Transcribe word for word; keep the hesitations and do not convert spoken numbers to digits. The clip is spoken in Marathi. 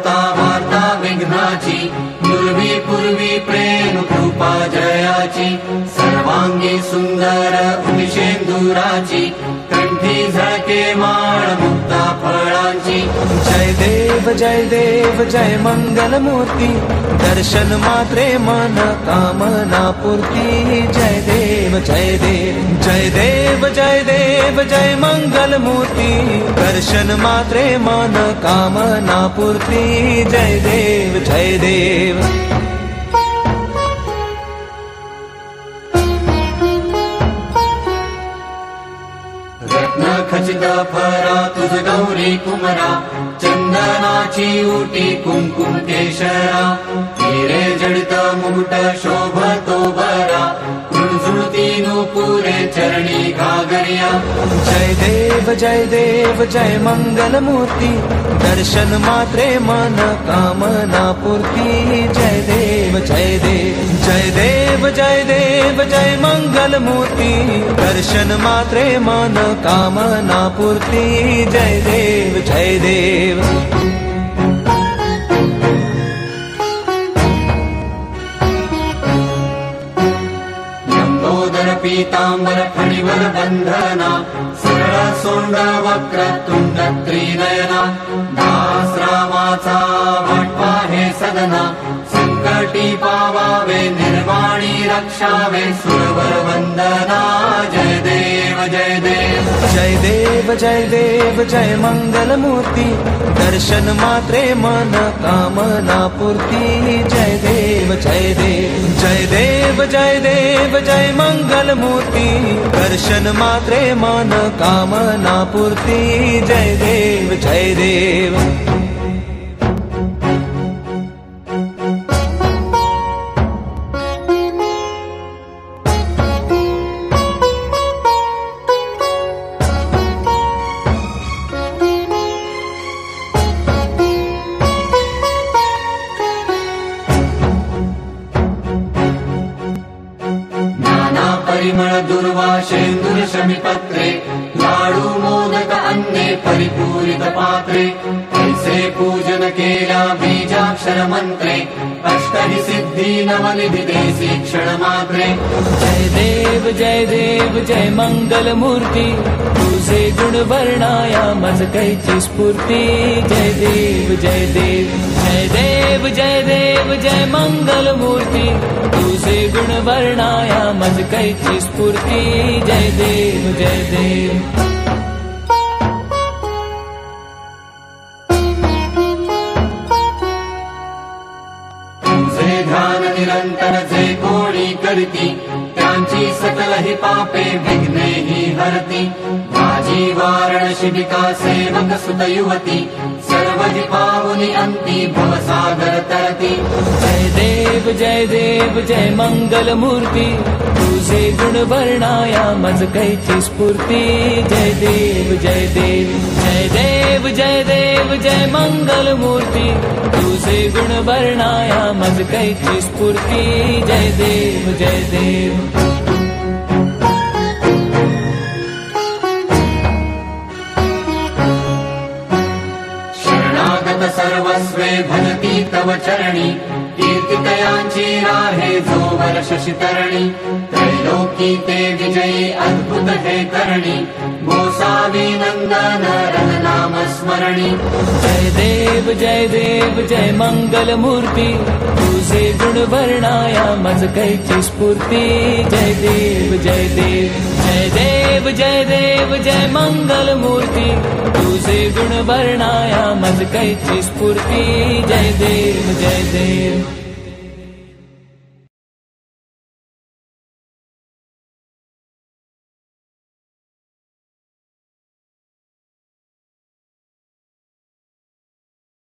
होता वार्ता विघ्नाची, पूर्वी पूर्वी प्रेम कृपा जयाची, सर्वांगी सुंदर उदिशेंदुराची, कंठी झळके माळ मुक्ता फळांची। जय देव जय देव जय मंगल मूर्ती, दर्शन मात्रे मन कामना पूर्ती। जय देव जय देव जय देव जय देव जय मंगल मूर्ती, दर्शन मात्रे मन कामना पूर्ती। जय देव जय देव रत्न खचित फरा तुझ गौरी कुमरा, चंदनाची उटी कुंकुम केशरा, हिरे जडित मुकुट शोभतो बरा, झुळझुळती नूपुरे चरणी घागरिया। जय देव जय देव जय मंगल मूर्ती, दर्शन मात्रे मन कामना पूर्ती। जय देव जय देव जय देव जय देव जय मंगल मूर्ती, दर्शन मात्रे मन कामना पूर्ती। जय देव जय देव पीतांबर फणिवर बंधना, सरळ सोंड वक्र तुंड त्रिनयना, दास रामाचा वाटपा हे सदना, संकटी पावावे निर्वाणी रक्षावे सुरवर वंदना। जय देव जय देव जय देव जय देव जय मंगल मूर्ती, दर्शन मात्रे मन कामना पूर्ती। जय देव जय देव जय देव जय देव जय मंगल मूर्ती, दर्शन मात्रे मन कामना पूर्ती। जय देव जय देव परिमळ दुर्वाशेंदुर शमीपत्रे, लाडू मोदक अन्ने परिपूरित पात्रे, ऐसे पूजन केल्या बीजाक्षर मंत्रे, अष्टहि सिद्धी नवनिधि देसी क्षण मात्रे। जय देव जय देव जय मंगल मूर्ती, तुझे गुण वर्णाया मज कैची स्फूर्ती। जय देव जय देव जय देव जय देव जय मंगल मूर्ती, तुझे गुण वर्णाया मज कैची स्फूर्ती। जय देव जय देव ध्यान निरंतर जे कोणी करती, त्यांची सकल ही पापे विघ्ने ही हरती। माझी वारण शिबिका सेवक सुत युवती, सर्व जी पावनी अंती भवसागर तरती। जय देव जय देव जय मंगल मूर्ती, तुझे गुण वर्णाया मज कैची स्फूर्ती। जय देव जय देव जय देव जय देव जय मंगल मूर्ती, तुझे गुण वर्णाया मज कैची स्फूर्ती। जय देव जय देव शरणागत सर्वस्वे भजती तव चरणी, कीर्तितयांची राहे जो वर्ष शितरणी। त्रैलोकी ते विजयी अद्भुत हे करणी, गोसावी नंदन रन नाम स्मरणी। जय देव जय देव जय मंगल मूर्ती, तुझे गुण वर्णाया मज कैची स्फूर्ती। जय देव जय देव जय देव जय देव जय मंगल मूर्ती, तुझे गुण वर्णाया मज कैची स्फूर्ती। जय देव जय देव